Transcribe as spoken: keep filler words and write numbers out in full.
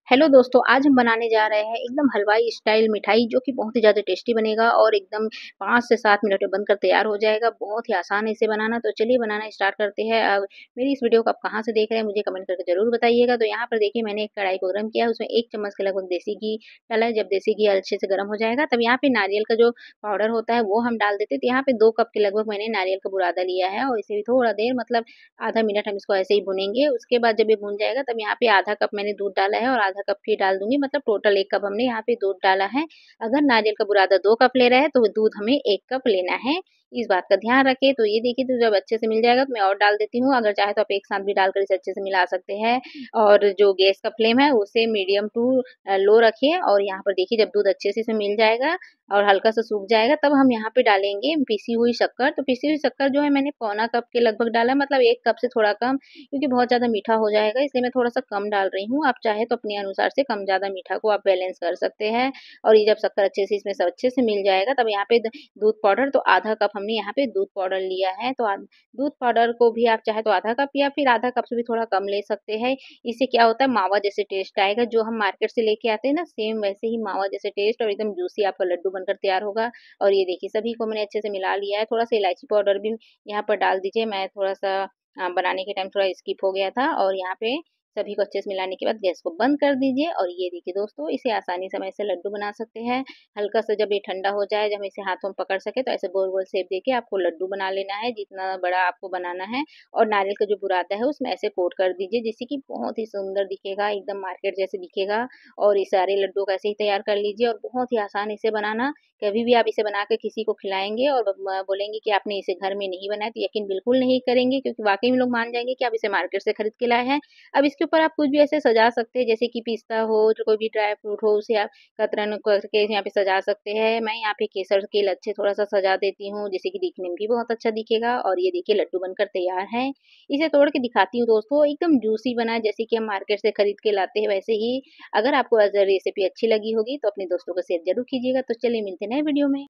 Hello दोस्तों, आज हम बनाने जा रहे हैं एकदम हलवाई स्टाइल मिठाई जो कि बहुत ही ज़्यादा टेस्टी बनेगा और एकदम पाँच से सात मिनट में बनकर तैयार हो जाएगा। बहुत ही आसान है इसे बनाना, तो चलिए बनाना स्टार्ट करते हैं। अब मेरी इस वीडियो को आप कहाँ से देख रहे हैं मुझे कमेंट करके ज़रूर बताइएगा। तो यहाँ पर देखिए मैंने एक कढ़ाई को गर्म किया है, उसमें एक चम्मच के लगभग देसी घी डाला है। जब देसी घी अच्छे से गर्म हो जाएगा तब यहाँ पे नारियल का जो पाउडर होता है वो हम डाल देते हैं। तो यहाँ पे दो कप के लगभग मैंने नारियल का बुरादा लिया है और इसे भी थोड़ा देर मतलब आधा मिनट हम इसको ऐसे ही भुनेंगे। उसके बाद जब ये भुन जाएगा तब यहाँ पे आधा कप मैंने दूध डाला है और आधा कप घी डाल दूँगी, मतलब टोटल एक कप हमने यहाँ पे दूध डाला है। अगर नारियल का बुरादा दो कप ले रहे हैं तो दूध हमें एक कप लेना है, इस बात का ध्यान रखें। तो ये देखिए तो जब अच्छे से मिल जाएगा तो मैं और डाल देती हूँ, अगर चाहे तो आप एक साथ भी डालकर इसे अच्छे से मिला सकते हैं। और जो गैस का फ्लेम है उसे मीडियम टू अ, लो रखिए और यहाँ पर देखिए जब दूध अच्छे से इसमें मिल जाएगा और हल्का सा सूख जाएगा तब हम यहाँ पे डालेंगे पिसी हुई शक्कर। तो पिसी हुई शक्कर जो है मैंने पौना कप के लगभग डाला, मतलब एक कप से थोड़ा कम, क्योंकि बहुत ज़्यादा मीठा हो जाएगा इसलिए मैं थोड़ा सा कम डाल रही हूँ। आप चाहे तो अपने अनुसार से कम ज़्यादा मीठा को आप बैलेंस कर सकते हैं। और ये जब शक्कर अच्छे से इसमें सब अच्छे से मिल जाएगा तब यहाँ पे द दूध पाउडर, तो आधा कप हमने यहाँ पे दूध पाउडर लिया है। तो आध दूध पाउडर को भी आप चाहे तो आधा कप या फिर आधा कप से भी थोड़ा कम ले सकते हैं। इससे क्या होता है मावा जैसे टेस्ट आएगा, जो हम मार्केट से लेके आते हैं ना सेम वैसे ही मावा जैसे टेस्ट और एकदम जूसी आपका लड्डू बनकर तैयार होगा। और ये देखिए सभी को मैंने अच्छे से मिला लिया है। थोड़ा-सा इलायची पाउडर भी यहाँ पर डाल दीजिए, मैं थोड़ा-सा अ, बनाने के टाइम थोड़ा स्किप हो गया था। और यहाँ पे सभी को अच्छे से मिलाने के बाद गैस को बंद कर दीजिए। और ये देखिए दोस्तों इसे आसानी से हम ऐसे लड्डू बना सकते हैं। हल्का सा जब ये ठंडा हो जाए, जब हम इसे हाथों में पकड़ सके तो ऐसे गोल-गोल शेप देके आपको लड्डू बना लेना है, जितना बड़ा आपको बनाना है। और नारियल का जो बुरादा है उसमें ऐसे कोट कर दीजिए जिससे कि बहुत ही सुंदर दिखेगा, एकदम मार्केट जैसे दिखेगा। और ये सारे लड्डू को ऐसे ही तैयार कर लीजिए और बहुत ही आसान इसे बनाना। कभी भी आप इसे बना के किसी को खिलाएँगे और म बोलेंगे कि आपने इसे घर में नहीं बनाया, तो यकीन बिल्कुल नहीं करेंगे, क्योंकि वाक़ई में लोग मान जाएँगे कि आप इसे मार्केट से खरीद के लाए हैं। अब इसके ऊपर आप कुछ भी ऐसे सजा सकते हैं, जैसे कि पिस्ता हो, जो कोई भी ड्राई फ्रूट हो उसे आप कतरन करके यहाँ पे सजा सकते हैं। मैं यहाँ पे केसर के लच्छे थोड़ा-सा सजा देती हूँ, जिससे कि दिखने में भी बहुत अच्छा दिखेगा। और ये देखिए लड्डू बनकर तैयार है। इसे तोड़ के दिखाती हूँ दोस्तों, एकदम जूसी बना है जैसे कि हम मार्केट से खरीद के लाते हैं वैसे ही। अगर आपको अगर रेसिपी अच्छी लगी होगी तो अपने दोस्तों को शेयर ज़रूर कीजिएगा। तो चलिए मिलते हैं नए वीडियो में।